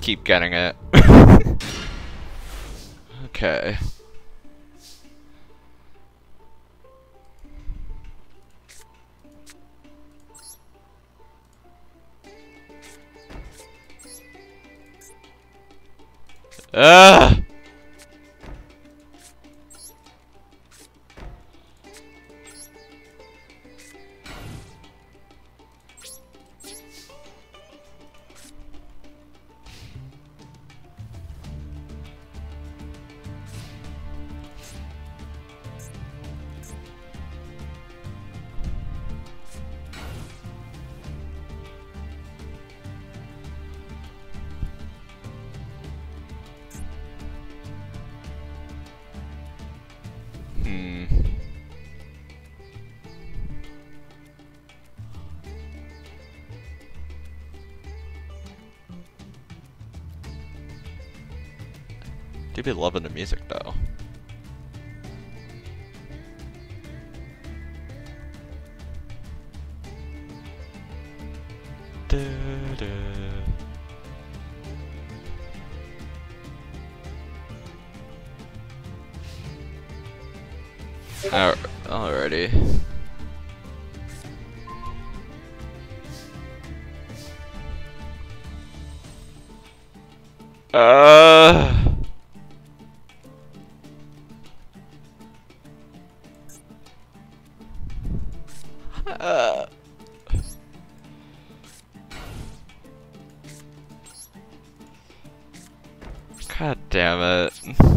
keep getting it. Okay. Ugh! Do be loving the music though. Alrighty. God damn it.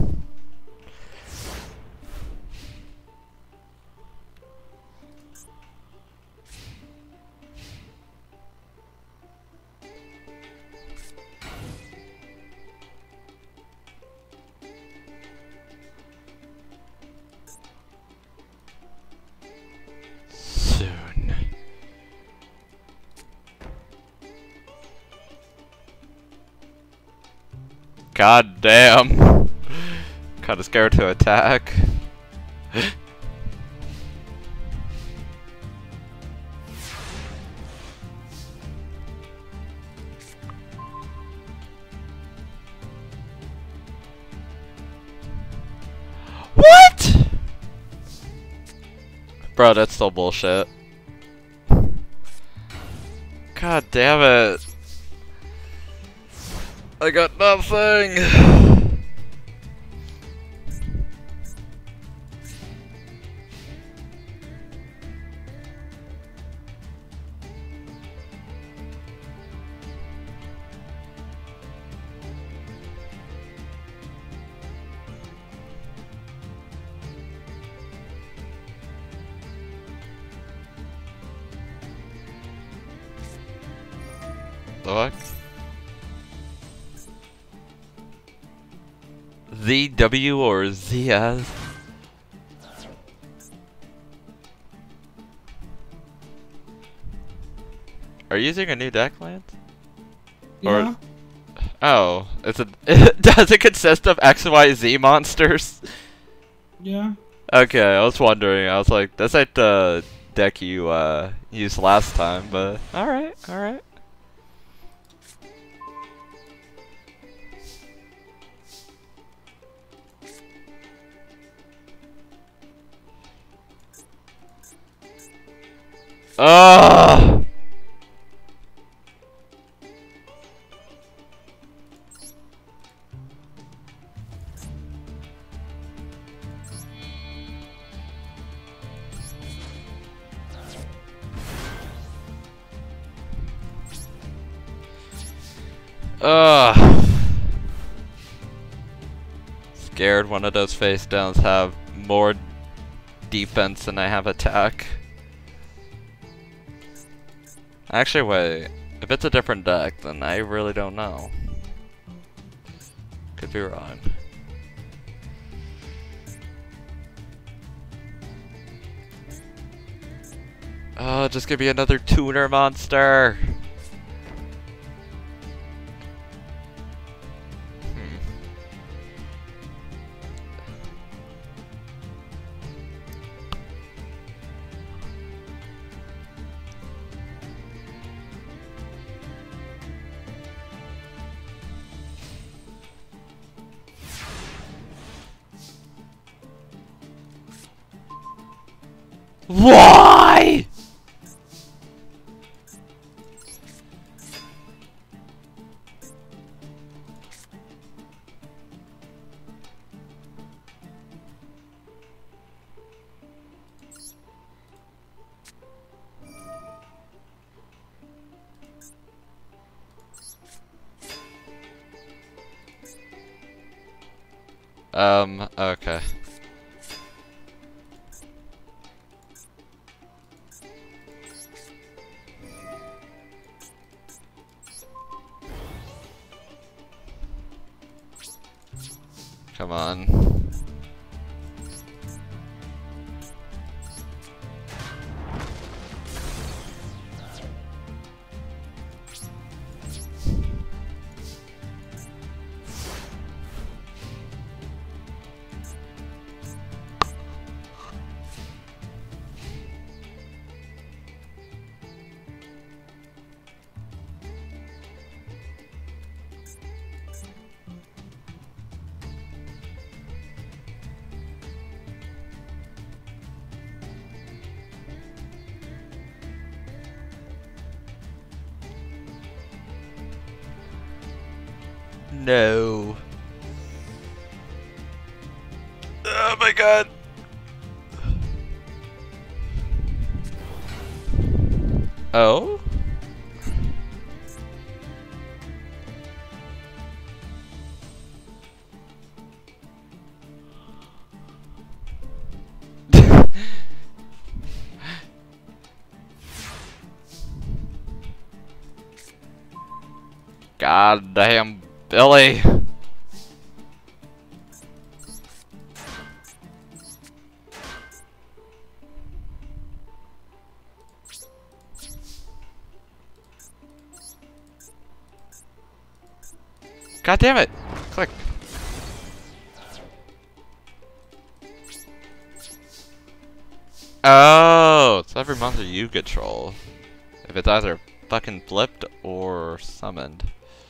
Soon. God damn. Kinda scared to attack. What? Bro, that's still bullshit. God damn it. I got nothing. The fuck? ZW or ZS? Are you using a new deck, Lance? Yeah. Or, oh, it's a. Does it consist of XYZ monsters? Yeah. Okay, I was wondering. I was like, that's like the deck you used last time, but alright, alright. Ugh! Ugh. Scared one of those face downs have more defense than I have attack. Actually, wait. If it's a different deck, then I really don't know. Could be wrong. Oh, just give me another tuner monster. Why? Okay. Come on. No. Oh my god. Oh? God damn, Billy. God damn it. Click. Oh, it's every monster you control. If it's either fucking flipped or summoned.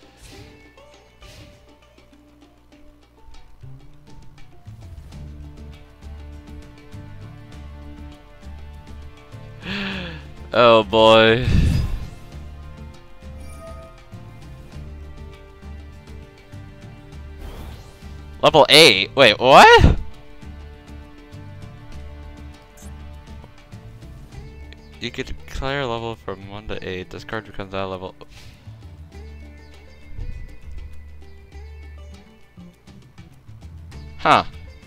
Oh boy. Level 8? Wait, what? You could declare a level from 1 to 8. This card becomes that level. Huh.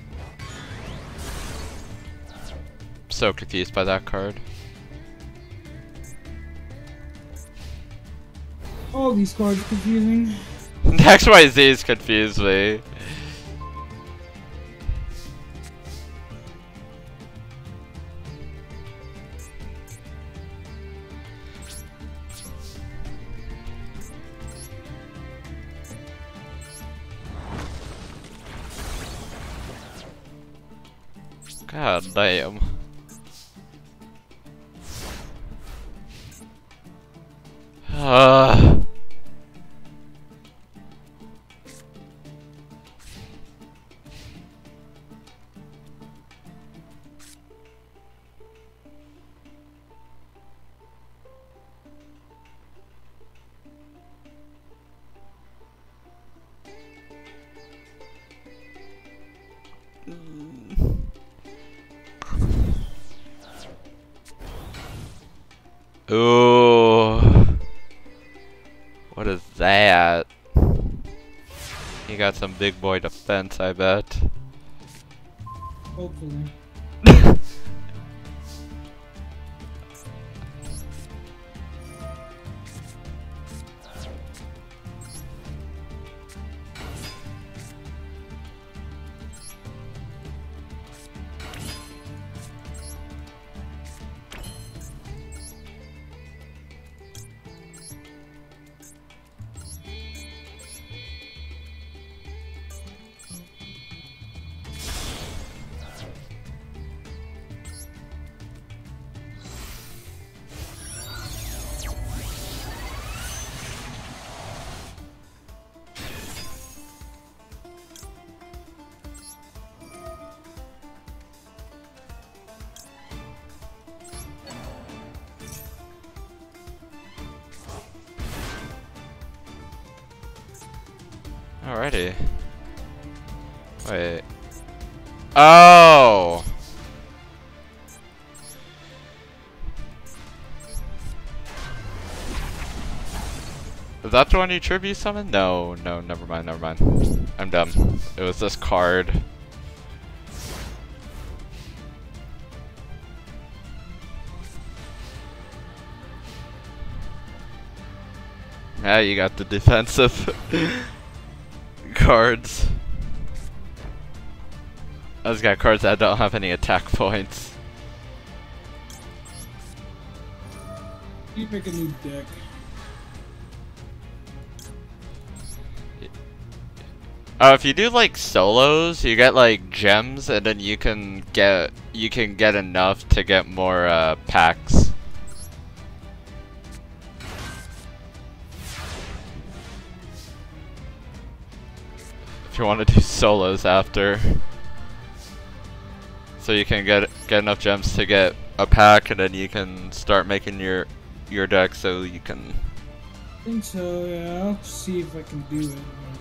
So confused by that card. All these cards are confusing. XYZ's confused me. God damn. Ooh. What is that? You got some big boy defense, I bet. Hopefully. Alrighty. Wait. Oh! Is that the one you tribute summon? No, no, never mind, never mind. I'm dumb. It was this card. Yeah, you got the defensive cards. I just got cards that don't have any attack points. You pick a new deck. Oh, if you do like solos, you get like gems, and then you can get enough to get more packs. If you want to do solos after, so you can get enough gems to get a pack, and then you can start making your deck so you can. I think so, yeah. I'll see if I can do it.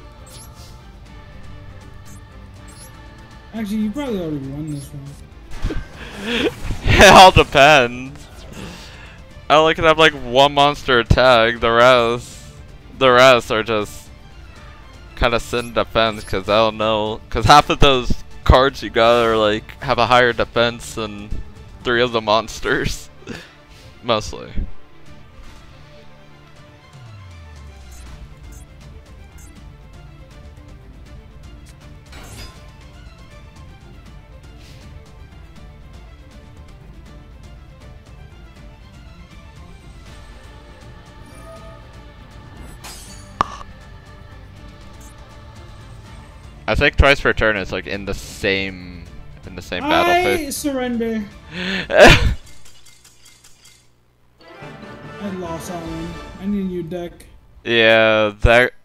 Actually, you probably already won this one. It all depends. I only can have like one monster attack. The rest are just kind of sitting defense, because I don't know. Because half of those cards you got are like have a higher defense than 3 of the monsters, mostly. I think twice per turn is like in the same battle phase. I surrender. I lost that one. I need a new deck. Yeah, that